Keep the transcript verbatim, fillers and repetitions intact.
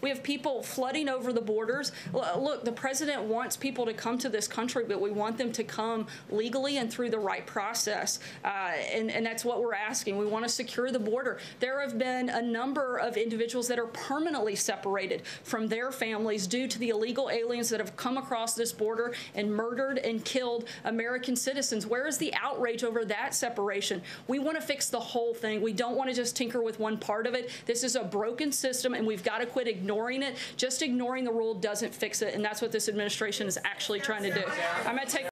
We have people flooding over the borders. Look, the president wants people to come to this country, but we want them to come legally and through the right process. Uh, and, and that's what we're asking. We want to secure the border. There have been a number of individuals that are permanently separated from their families due to the illegal aliens that have come across this border and murdered and killed American citizens. Where is the outrage over that separation? We want to fix the whole thing. We don't want to just tinker with one part of it. This is a broken system, and we've got to quit ignoring it. Just ignoring the rule doesn't fix it, and that's what this administration is actually trying to do. I'm going to take